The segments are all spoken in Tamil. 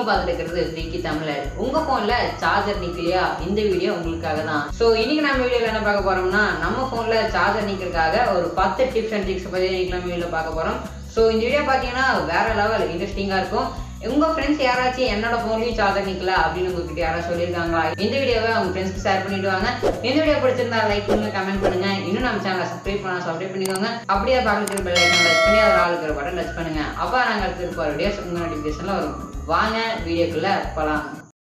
பார்த்துட்டு இருக்கிறது ஃப்ரீக்கி தமிழர். உங்க போன்ல சார்ஜர் நிக்கலையா? இந்த வீடியோ உங்களுக்காக தான். ஸோ இன்னைக்கு நம்ம வீடியோவில் என்ன பார்க்க போறோம்னா, நம்ம போன்ல சார்ஜர் நிக்கிறதுக்காக ஒரு 10 டிப்ஸ் அண்ட் ட்ரிக்ஸ் பத்தி நம்ம வீடியோல பார்க்க போறோம். ஸோ இந்த வீடியோ பார்த்தீங்கன்னா வேற லெவல் இன்ட்ரெஸ்டிங்கா இருக்கும். உங்க ஃப்ரெண்ட்ஸ் யாராச்சும் என்னோட போன்லயும் சார்ஜர் நிக்கல அப்படின்னு உங்ககிட்ட யாராவது சொல்லியிருக்காங்களா? இந்த வீடியோவை உங்க ஃப்ரெண்ட்ஸ்க்கு ஷேர் பண்ணிட்டு வாங்க. இந்த வீடியோ பிடிச்சிருந்தா லைக் பண்ணுங்க, கமெண்ட் பண்ணுங்க. இன்னும் நம்ம சேனலை சப்ஸ்கிரைப் பண்ணிக்கோங்க. அப்படியே பக்கத்துல பெல் ஐகான் டச் பண்ணி அதில் ஆல் இருக்கிற பட்டன் டச் பண்ணுங்க. அப்போ நாங்கள் அடுத்து போகிற வீடியோஸ் உங்க நோட்டிஃபிகேஷன்ல வரும். வாங்க வீடியோக்குள்ள போகலாம்.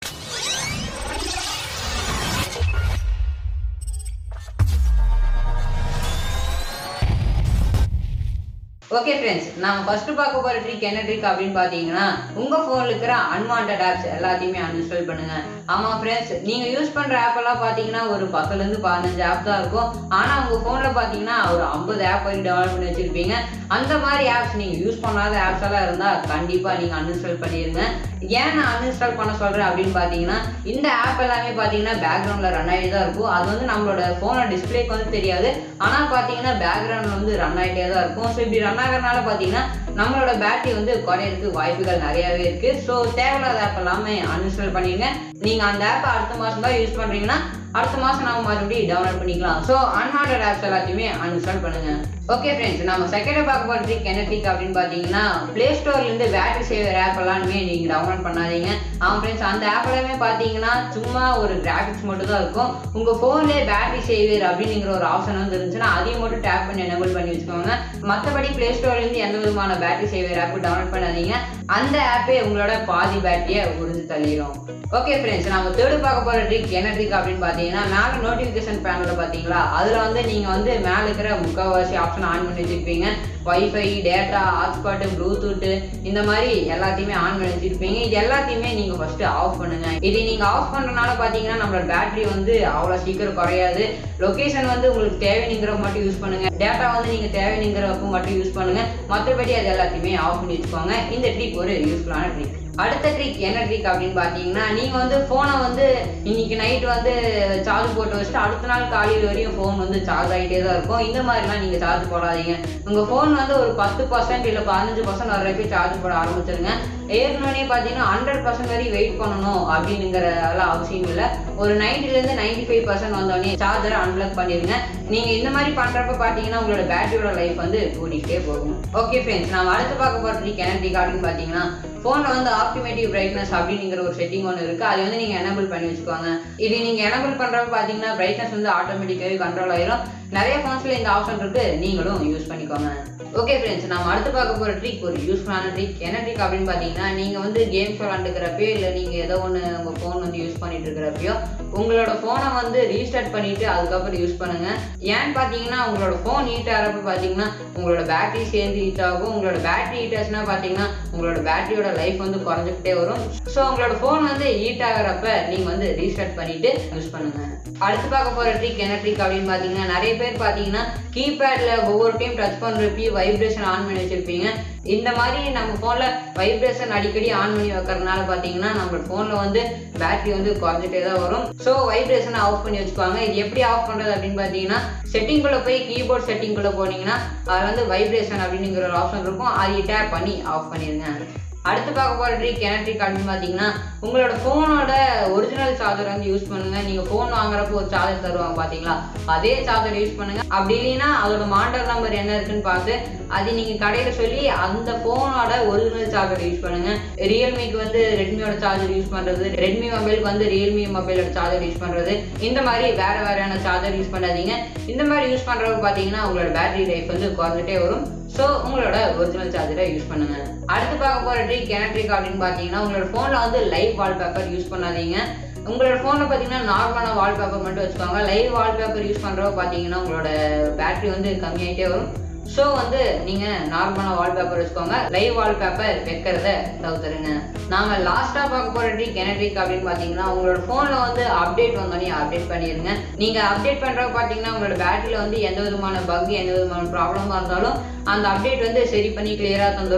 ஓகே ஃப்ரெண்ட்ஸ், நம்ம ஃபர்ஸ்ட் பார்க்க போகிற ட்ரிக் என்ன ட்ரிக் அப்படின்னு பார்த்தீங்கன்னா, உங்கள் ஃபோனில் இருக்கிற அன்வான்ட் ஆப்ஸ் எல்லாத்தையுமே அன்இன்ஸ்டால் பண்ணுங்க. ஆமாம் ஃப்ரெண்ட்ஸ், நீங்கள் யூஸ் பண்ணுற ஆப் எல்லாம் பார்த்தீங்கன்னா ஒரு 10லேருந்து 15 ஆப் தான் இருக்கும். ஆனால் உங்கள் ஃபோனில் பார்த்தீங்கன்னா ஒரு 50 ஆப் வரைக்கும் டவுன்லோட் பண்ணி வச்சுருப்பீங்க. அந்த மாதிரி ஆப்ஸ் நீங்கள் யூஸ் பண்ணாத ஆப்ஸ் எல்லாம் இருந்தால் கண்டிப்பாக நீங்கள் அன்இன்ஸ்டால் பண்ணிடுங்க. ஏன் நான் அன்இன்ஸ்டால் பண்ண சொல்கிறேன் அப்படின்னு பார்த்தீங்கன்னா, இந்த ஆப் எல்லாமே பார்த்தீங்கன்னா பேக்ரவுண்டில் ரன் ஆகிட்டு தான் இருக்கும். அது வந்து நம்மளோட ஃபோனோட டிஸ்பிளேக்கு வந்து தெரியாது. ஆனால் பார்த்தீங்கன்னா பேக்ரவுண்டில் வந்து ரன் ஆகிட்டே தான் இருக்கும். ஸோ இப்படி ரன் ஆகிறதுனால பார்த்தீங்கன்னா நம்மளோட பேட்டரி வந்து குறையிறதுக்கு வாய்ப்புகள் நிறையாவே இருக்குது. ஸோ தேவையில்லாத ஆப் எல்லாமே அன்இன்ஸ்டால் பண்ணிடுங்க. நீங்கள் அந்த ஆப்பை அடுத்த மாதம் தான் யூஸ் பண்ணுறீங்கன்னா அடுத்த மாதம் நம்ம மறுபடியும் டவுன்லோட் பண்ணிக்கலாம். ஸோ அன்வான்ட் ஆப்ஸ் எல்லாத்தையுமே அன்இன்ஸ்டால் பண்ணுங்க. ஓகே ஃப்ரெண்ட்ஸ், நம்ம செகண்ட் பார்க்க போகிற ட்ரிக் என்ன ட்ரிக் அப்படின்னு பார்த்தீங்கன்னா, பிளே ஸ்டோர்லேருந்து பேட்டரி சேவர் ஆப் எல்லாமே நீங்கள் டவுன்லோட் பண்ணாதீங்க. ஃப்ரெண்ட்ஸ், அந்த ஆப் எல்லாமே பார்த்தீங்கன்னா சும்மா ஒரு கிராஃபிக்ஸ் மட்டும் தான் இருக்கும். உங்கள் ஃபோன்லேயே பேட்டரி சேவர் அப்படிங்கிற ஒரு ஆப்ஷன் வந்து இருந்துச்சுன்னா அதையும் மட்டும் டேப் பண்ணி எனேபிள் பண்ணி வச்சுக்கோங்க. மற்றபடி பிளே ஸ்டோர்லேருந்து எந்த விதமான பேட்டரி சேவர் ஆப் டவுன்லோட் பண்ணாதீங்க. அந்த ஆப்பே உங்களோட பாதி பேட்டரியை உறிஞ்சு தள்ளிடும். ஓகே ஃப்ரெண்ட்ஸ், நம்ம தேர்டு பார்க்க போகிற ட்ரிக் என்ன ட்ரிக் அப்படின்னு பார்த்தீங்கன்னா, மேலே நோட்டிஃபிகேஷன் பேனலில் பார்த்தீங்களா, அதில் வந்து நீங்கள் வந்து மேலே இருக்கிற முக்கால்வாசி ஆப்ஷன் ஆன் பண்ணி வச்சுருப்பீங்க. வைஃபை, டேட்டா, ஹாட்ஸ்பாட்டு, ப்ளூடூத்து இந்த மாதிரி எல்லாத்தையுமே ஆன் பண்ணி வச்சுருப்பீங்க. இது எல்லாத்தையுமே நீங்கள் ஃபஸ்ட்டு ஆஃப் பண்ணுங்கள். இது நீங்கள் ஆஃப் பண்ணுறதுனால பார்த்தீங்கன்னா நம்மளோட பேட்டரி வந்து அவ்வளோ சீக்கிரம் குறையாது. லொக்கேஷன் வந்து உங்களுக்கு தேவைங்கிறப்ப மட்டும் யூஸ் பண்ணுங்கள். டேட்டா வந்து நீங்கள் தேவைங்கிறப்ப மட்டும் யூஸ் பண்ணுங்கள். மற்றபடி அது எல்லாத்தையுமே ஆஃப் பண்ணி வச்சுக்கோங்க. இந்த ட்ரிக் ஒரு யூஸ்ஃபுல்லான ட்ரிக். அடுத்த ட்ரிக் என்ன ட்ரிக் அப்படின்னு பார்த்தீங்கன்னா, நீங்கள் வந்து ஃபோனை வந்து இன்னைக்கு நைட் வந்து சார்ஜ் போட்டு வச்சுட்டு அடுத்த நாள் காலையில் வரையும் ஃபோன் வந்து சார்ஜ் ஆகிட்டே தான் இருக்கும். இந்த மாதிரிலாம் நீங்கள் சார்ஜ் போடாதீங்க. உங்கள் ஃபோன் வந்து ஒரு 10% இல்லை 15% வரைக்கும் சார்ஜ் போட ஆரம்பிச்சிருங்க. ஏற்கனவே பார்த்தீங்கன்னா 100% வரையும் வெயிட் பண்ணணும் அப்படிங்கிறதெல்லாம் அவசியம் இல்லை. ஒரு 90லேருந்து 95% வந்தோடனே சார்ஜரை அன்பிளக் பண்ணிடுங்க. நீங்கள் இந்த மாதிரி பண்ணுறப்ப பார்த்தீங்கன்னா உங்களோட பேட்டரியோட லைஃப் வந்து கூட்டிகிட்டே போகும். ஓகே ஃப்ரெண்ட்ஸ், நம்ம அடுத்து பார்க்க போகிற ட்ரிக் என்ன ட்ரிக் அப்படின்னு பார்த்தீங்கன்னா, ஃபோனில் வந்து ஆப்டிமேட்டிவ் பிரைட்னஸ் அப்படிங்கிற ஒரு செட்டிங் ஒன்று இருக்குது. அது வந்து நீங்கள் எனேபிள் பண்ணி வச்சுக்கோங்க. இது நீங்கள் எனேபிள் பண்ணுறப்ப பார்த்தீங்கன்னா பிரைட்னஸ் வந்து ஆட்டோமேட்டிக்காகவே கண்ட்ரோல் ஆகிடும். நிறைய ஃபோன்ஸில் இந்த ஆப்ஷன் இருக்குது, நீங்களும் யூஸ் பண்ணிக்கோங்க. ஓகே ஃப்ரெண்ட்ஸ், நம்ம அடுத்து பார்க்க போகிற ட்ரிக் ஒரு யூஸ்ஃபுல்லான ட்ரிக். என்ன ட்ரிக் அப்படின்னு பார்த்தீங்கன்னா, நீங்கள் வந்து கேம்ஸ் விளாண்டுக்கிறப்போ இல்லை நீங்கள் ஏதோ ஒன்று உங்கள் ஃபோன் வந்து யூஸ் பண்ணிட்டு இருக்கிறப்பையோ உங்களோட ஃபோனை வந்து ரீஸ்டார்ட் பண்ணிவிட்டு அதுக்கப்புறம் யூஸ் பண்ணுங்கள். ஏன்னு பார்த்தீங்கன்னா உங்களோட ஃபோன் ஹீட் ஆகிறப்ப பார்த்தீங்கன்னா உங்களோட பேட்டரி சேர்ந்து ஹீட் ஆகும். உங்களோட பேட்டரி ஹீட் ஆச்சுன்னா பார்த்தீங்கன்னா உங்களோட பேட்டரியோட லைஃப் வந்து குறைஞ்சிக்கிட்டே வரும். ஸோ உங்களோட ஃபோன் வந்து ஹீட் ஆகிறப்ப நீங்கள் வந்து ரீஸ்டார்ட் பண்ணிவிட்டு யூஸ் பண்ணுங்கள். அடுத்து பார்க்க போகிற ட்ரிக் என்ன ட்ரிக் அப்படின்னு பார்த்தீங்கன்னா, நிறைய பேர் பார்த்தீங்கன்னா கீபேடில் ஒவ்வொரு டைம் டச் பண்ணுறப்பையும் வைப்ரேஷன் ஆன் பண்ணி வச்சுருப்பீங்க. இந்த மாதிரி நம்ம ஃபோனில் வைப்ரேஷன் அடிக்கடி ஆன் பண்ணி வைக்கிறதுனால பார்த்தீங்கன்னா நம்ம ஃபோனில் வந்து பேட்டரி வந்து குறைஞ்சிட்டே தான் வரும். ஸோ வைப்ரேஷனை ஆஃப் பண்ணி வச்சுக்குவாங்க. இது எப்படி ஆஃப் பண்ணுறது அப்படின்னு பார்த்தீங்கன்னா, செட்டிங்குள்ளே போய் கீபோர்ட் செட்டிங்குள்ளே போனீங்கன்னா அதில் வந்து வைப்ரேஷன் அப்படிங்கிற ஒரு ஆப்ஷன் இருக்கும். அதை டேப் பண்ணி ஆஃப் பண்ணிடுங்க. அடுத்து பார்க்க போகிற ட்ரிக் என்ன ட்ரிக் அப்படின்னு பார்த்தீங்கன்னா, உங்களோட ஃபோனோட ஒரிஜினல் சார்ஜர் வந்து யூஸ் பண்ணுங்கள். நீங்கள் ஃபோன் வாங்குறப்போ ஒரு சார்ஜர் தருவாங்க பார்த்தீங்களா, அதே சார்ஜர் யூஸ் பண்ணுங்கள். அப்படி இல்லைன்னா அதோட மாடல் நம்பர் என்ன இருக்குன்னு பார்த்து அது நீங்கள் கடையில் சொல்லி அந்த ஃபோனோட ஒரிஜினல் சார்ஜர் யூஸ் பண்ணுங்கள். ரியல்மிக்கு வந்து ரெட்மியோட சார்ஜர் யூஸ் பண்ணுறது, ரெட்மி மொபைலுக்கு வந்து ரியல்மி மொபைலோட சார்ஜர் யூஸ் பண்ணுறது, இந்த மாதிரி வேறையான சார்ஜர் யூஸ் பண்ணாதீங்க. இந்த மாதிரி யூஸ் பண்ணுறப்ப பார்த்தீங்கன்னா உங்களோட பேட்டரி லைஃப் வந்து குறைஞ்சிட்டே வரும். ஸோ உங்களோட ஒரிஜினல் சார்ஜரை யூஸ் பண்ணுங்க. அடுத்து பார்க்க போகிற ட்ரிக் என்ன ட்ரிக் அப்படின்னு பார்த்தீங்கன்னா, உங்களோட ஃபோனில் வந்து லைவ் வால்பேப்பர் யூஸ் பண்ணாதீங்க. உங்களோட ஃபோனில் பார்த்தீங்கன்னா நார்மலான வால்பேப்பர் மட்டும் வச்சுக்கோங்க. லைவ் வால்பேப்பர் யூஸ் பண்ணுறப்ப பார்த்தீங்கன்னா உங்களோட பேட்டரி வந்து கம்மியாகிட்டே வரும். ஸோ வந்து நீங்கள் நார்மலான வால்பேப்பர் வச்சுக்கோங்க. லைவ் வால்பேப்பர் வைக்கிறத தவிர்த்துருங்க. நாம் லாஸ்ட்டாக பார்க்க போகிற ட்ரிக் என்ன ட்ரிக் அப்படின்னு பார்த்தீங்கன்னா, உங்களோட ஃபோனில் வந்து அப்டேட் வந்தோடனே அப்டேட் பண்ணிடுங்க. நீங்கள் அப்டேட் பண்ணுறப்ப பார்த்தீங்கன்னா உங்களோட பேட்டரியில் வந்து எந்த விதமான பக் எந்த விதமான ப்ராப்ளமாக இருந்தாலும் அந்த அப்டேட் வந்து சரி பண்ணி கிளியராக தந்துடும்.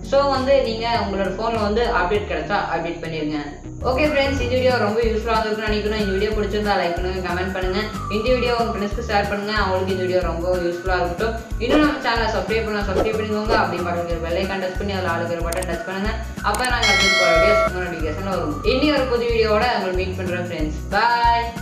ஸோ வந்து நீங்கள் உங்களோட ஃபோனில் வந்து அப்டேட் கிடைச்சா அப்டேட் பண்ணிடுங்க. ஓகே ஃப்ரெண்ட்ஸ், இந்த வீடியோ ரொம்ப யூஸ்ஃபுல்லாக இருக்குன்னு நினைக்கணும். இந்த வீடியோ பிடிச்சிருந்தா லைக் பண்ணுங்கள், கமெண்ட் பண்ணுங்கள். இந்த வீடியோ உங்கள் ஃப்ரெண்ட்ஸ்க்கு ஷேர் பண்ணுங்கள், அவங்களுக்கு இந்த வீடியோ ரொம்ப யூஸ்ஃபுல்லாக இருக்கட்டும். இன்னும் நம்ம சேனலை சப்ஸ்கிரைப் பண்ணிக்கோங்க. அப்படி பக்கத்துல பெல்லைக்கான் டச் பண்ணி அதில் ஆளுக்கிற பட்டன் டச் பண்ணுங்கள். அப்போ நாங்கள் அடுத்து வீடியோஸ் நோட்டிஃபிகேஷன் வரும். இன்னும் ஒரு புது வீடியோவோட உங்களை மீட் பண்ணுறேன் ஃப்ரெண்ட்ஸ். பாய்.